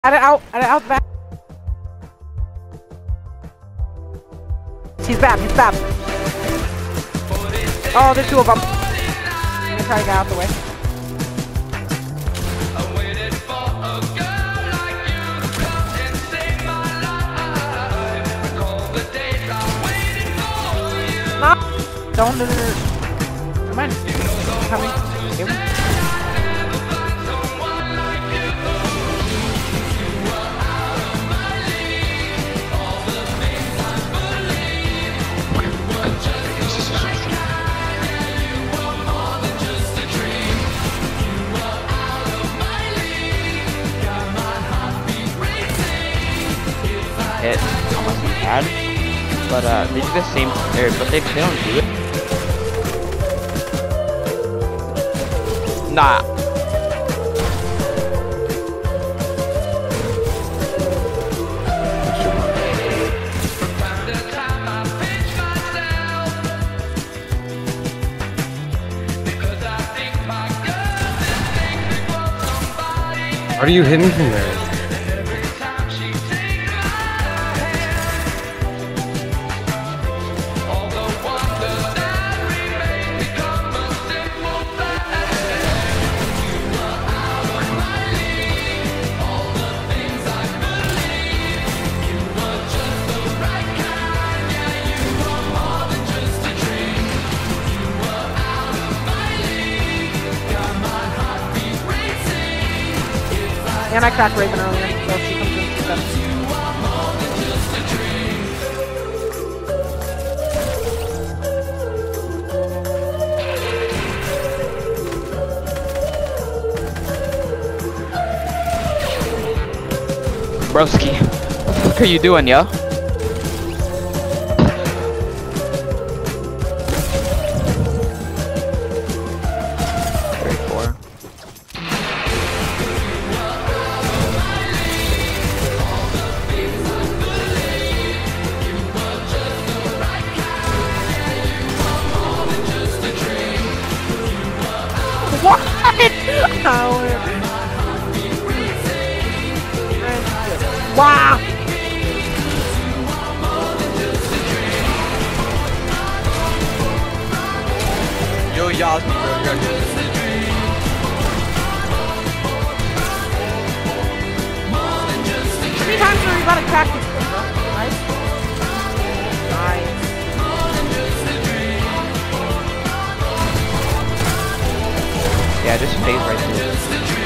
Out back. He's back. Oh, there's two of them. I'm gonna try to get out the way. No! Don't do it. Come on. Coming. Give me. Hit almost be had, but they do the same, but they don't do it. Nah. How are you hitting from there? And I cracked Raven earlier, so she comes in to them. Broski, what the fuck are you doing, yo? What? Wow! Yo, Yasmin, bro, you gotta do this. How many times are we about to crack this thing, bro? Nice. Nice. Yeah, just phase right through.